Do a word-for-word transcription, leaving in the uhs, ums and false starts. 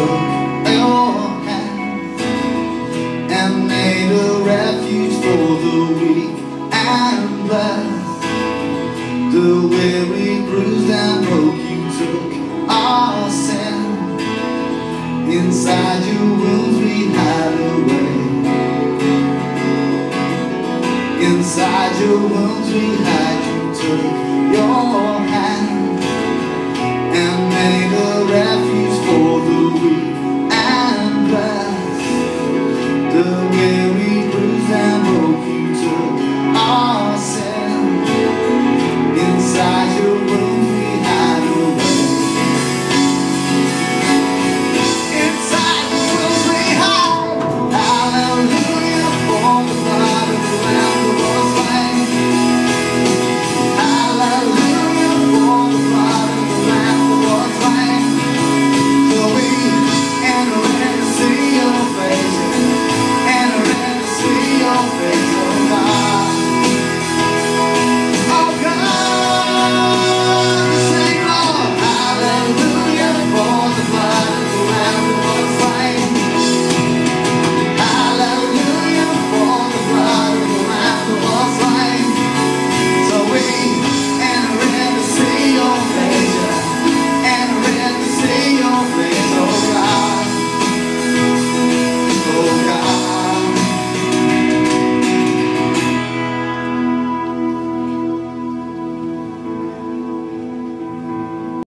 took your hand and made a refuge for the weak and blessed. The weary, bruised and broke, you took our sin. Inside your wounds we hide away. Inside your wounds we hide. You took your hand and made a refuge